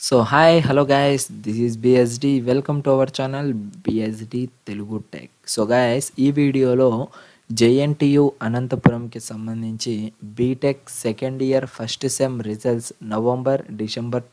So hi hello guys, this is BSD. Welcome to our channel BSD Telugu tech. So guys, ఈ వీడియోలో JNTU అనంతపురంకి సంబంధించి B Tech second year first sem results November December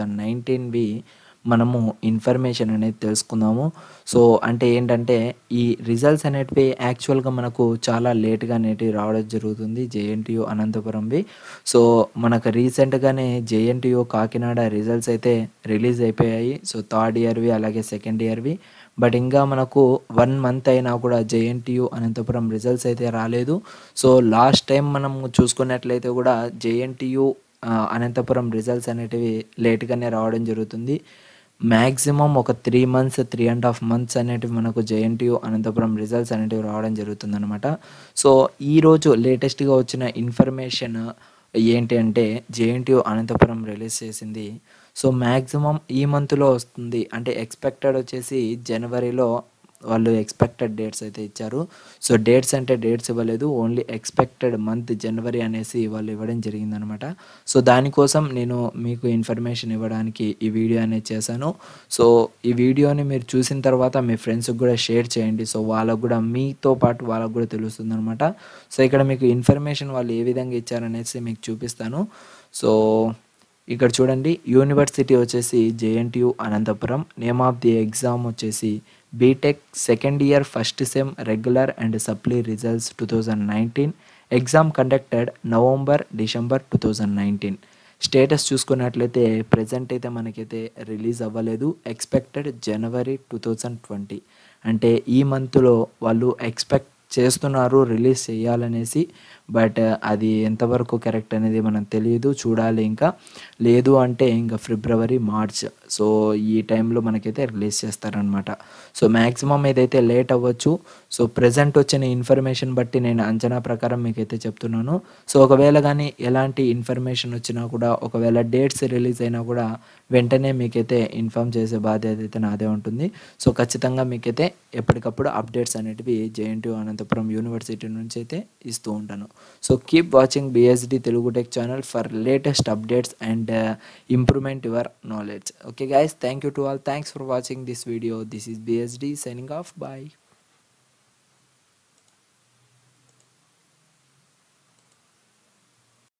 2019వి మనము information అనేది తెలుసుకుందాము. So అంటే ఏంటంటే, ఈ రిజల్ట్స్ అనేటివి యాక్చువల్గా మనకు చాలా లేట్గా అనేటివి రావడం జరుగుతుంది జేఎన్టీయు అనంతపురంవి. సో మనకు రీసెంట్గానే జేఎన్టీయు కాకినాడ రిజల్ట్స్ అయితే రిలీజ్ అయిపోయాయి. సో థర్డ్ ఇయర్వి అలాగే సెకండ్ ఇయర్వి. బట్ ఇంకా మనకు 1 మంత్ అయినా కూడా జేఎన్టీయు అనంతపురం రిజల్ట్స్ అయితే రాలేదు. సో లాస్ట్ టైం మనం చూసుకున్నట్లయితే కూడా జేఎన్టీయు అనంతపురం రిజల్ట్స్ అనేటివి లేట్గానే రావడం జరుగుతుంది. మ్యాక్సిమం ఒక 3 మంత్స్ 3.5 మంత్స్ అనేటివి మనకు జేఎన్టీయు అనంతపురం రిజల్ట్స్ అనేటివి రావడం జరుగుతుందనమాట. సో ఈరోజు లేటెస్ట్గా వచ్చిన ఇన్ఫర్మేషన్ ఏంటి అంటే, జేఎన్టీయు అనంతపురం రిలీజ్ చేసింది. సో మ్యాక్సిమం ఈ మంత్లో వస్తుంది, అంటే ఎక్స్పెక్టెడ్ వచ్చేసి జనవరిలో వాళ్ళు ఎక్స్పెక్టెడ్ డేట్స్ అయితే ఇచ్చారు. సో డేట్స్ అంటే డేట్స్ ఇవ్వలేదు, ఓన్లీ ఎక్స్పెక్టెడ్ మంత్ జనవరి అనేసి వాళ్ళు ఇవ్వడం జరిగిందనమాట. సో దానికోసం నేను మీకు ఇన్ఫర్మేషన్ ఇవ్వడానికి ఈ వీడియో అనేది చేశాను. సో ఈ వీడియోని మీరు చూసిన తర్వాత మీ ఫ్రెండ్స్కి కూడా షేర్ చేయండి. సో వాళ్ళకు కూడా, మీతో పాటు వాళ్ళకు కూడా తెలుస్తుంది అనమాట. సో ఇక్కడ మీకు ఇన్ఫర్మేషన్ వాళ్ళు ఏ విధంగా ఇచ్చారనేసి మీకు చూపిస్తాను. సో ఇక్కడ చూడండి, యూనివర్సిటీ వచ్చేసి JNTU Anantapuram. Name of the exam వచ్చేసి B Tech second year first sem regular and supply results 2019. Exam conducted November December 2019. Status చూసుకున్నట్లయితే ప్రజెంట్ అయితే మనకైతే రిలీజ్ అవ్వలేదు. ఎక్స్పెక్టెడ్ జనవరి 2020. అంటే ఈ మంత్లో వాళ్ళు ఎక్స్పెక్ట్ చేస్తున్నారు రిలీజ్ చేయాలనేసి. బట్ అది ఎంతవరకు కరెక్ట్ అనేది మనకు తెలియదు, చూడాలి. ఇంకా లేదు అంటే ఇంకా ఫిబ్రవరి మార్చ్, సో ఈ టైంలో మనకైతే రిలీజ్ చేస్తారనమాట. సో మ్యాక్సిమం ఏదైతే లేట్ అవ్వచ్చు. సో ప్రజెంట్ వచ్చిన ఇన్ఫర్మేషన్ బట్టి నేను అంచనా ప్రకారం మీకైతే చెప్తున్నాను. సో ఒకవేళ కానీ ఎలాంటి ఇన్ఫర్మేషన్ వచ్చినా కూడా, ఒకవేళ డేట్స్ రిలీజ్ అయినా కూడా వెంటనే మీకైతే ఇన్ఫామ్ చేసే బాధ్యత అయితే నాదే ఉంటుంది. సో ఖచ్చితంగా మీకైతే ఎప్పటికప్పుడు అప్డేట్స్ అనేటివి జేఎన్టీయు అనంతపురం యూనివర్సిటీ నుంచి అయితే ఇస్తూ ఉంటాను. So keep watching BSD Telugu tech channel for latest updates and improvement your knowledge. Okay guys, thank you to all. Thanks for watching this video. This is BSD signing off. Bye.